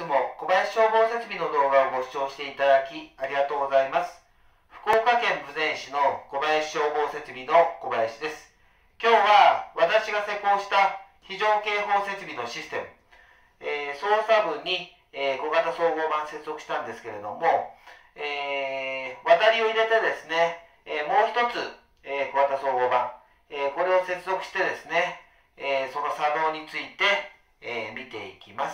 つも小林消防設備の動画をご視聴していただきありがとうございます。福岡県豊前市の小林消防設備の小林です。今日は私が施工した非常警報設備のシステム、操作部に、小型総合板接続したんですけれども、渡りを入れてですね、もう一つ、小型総合板、これを接続してですね、その作動について、見ていきます。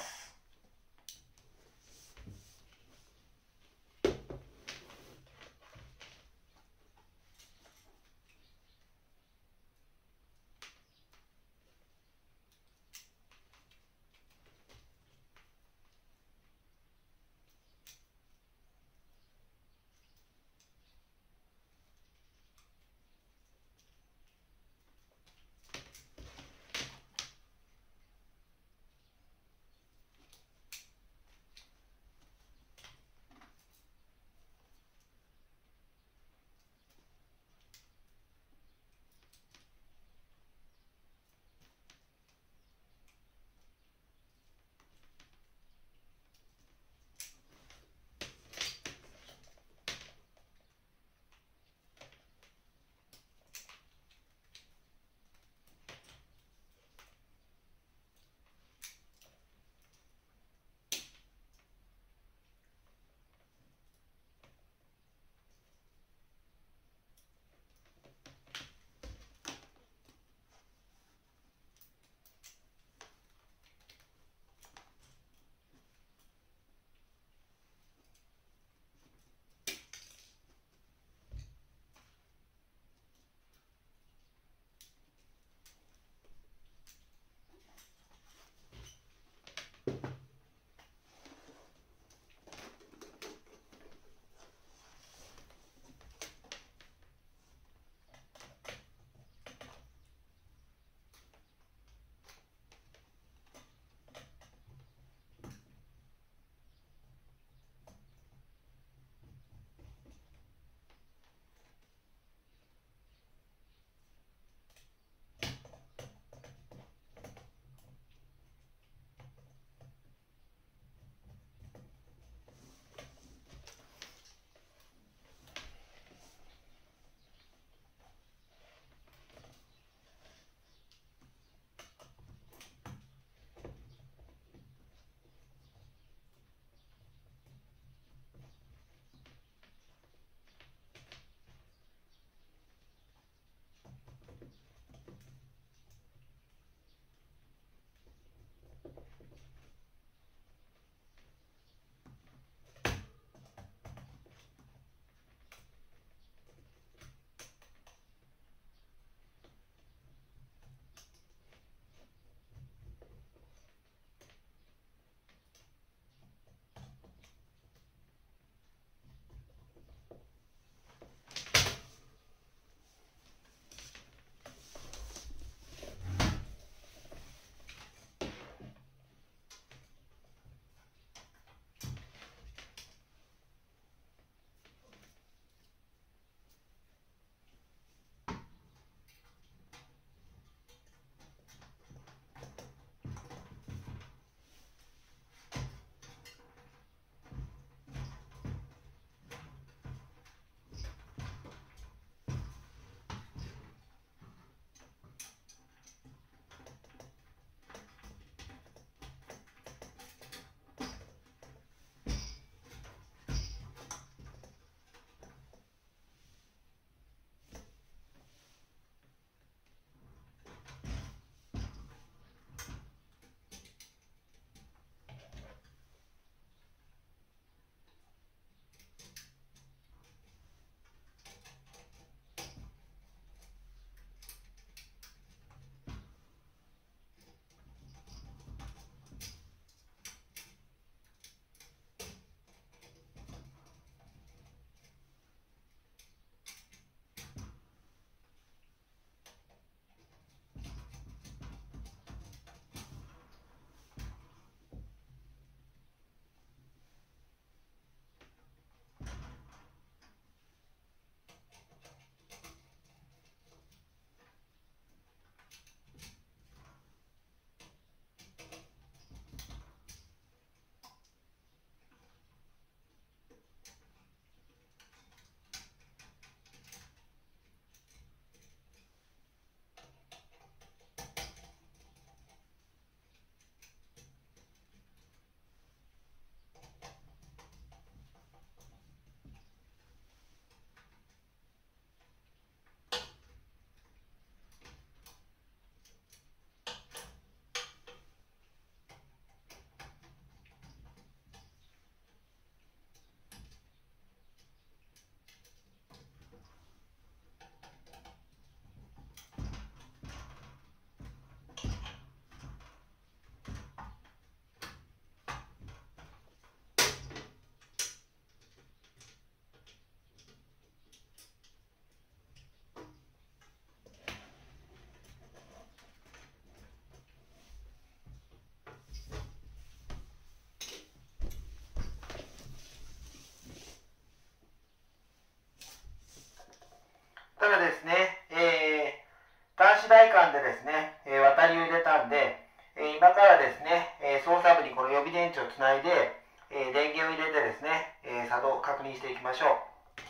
予備電池をつないで、電源を入れてですね、作動を確認していきましょう。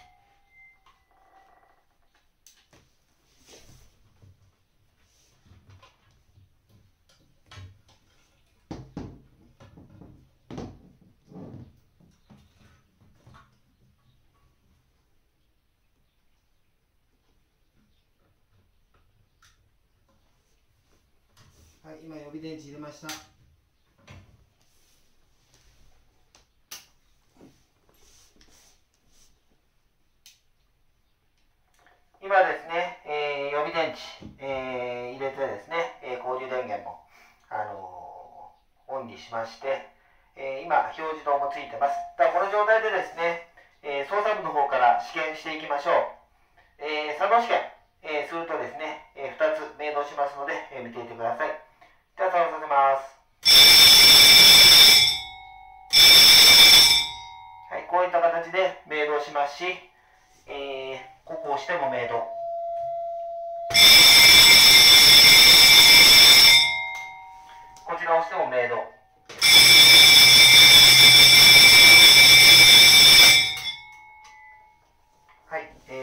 はい、今予備電池入れました。 今ですね、予備電池、入れてですね、工事電源も、オンにしまして、今表示灯もついてます。この状態でですね、操作部の方から試験していきましょう。作動試験、するとですね、2つ明動しますので、見ていてください。では作動させます。はい、こういった形で明動しますし、ここを押しても明動。こちらを押しても明動。はい、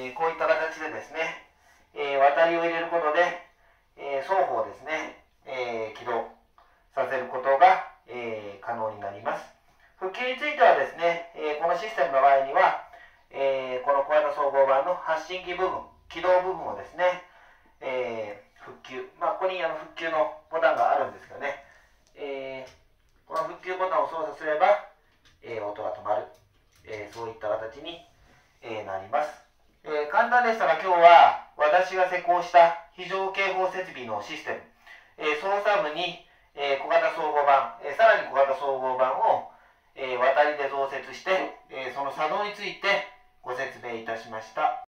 こういった形でですね、渡りを入れることで、双方ですね、起動させることが、可能になります。復旧についてはですね、このシステムの場合には、この小型総合板の発信機部分、起動部分をですね、復旧、ここに復旧のボタンがあるんですけどね、この復旧ボタンを操作すれば、音が止まる、そういった形に、なります。簡単でしたが、今日は私が施工した非常警報設備のシステム、操作部に、小型総合板、さらに小型総合板を、渡りで増設して、その作動についてご説明いたしました。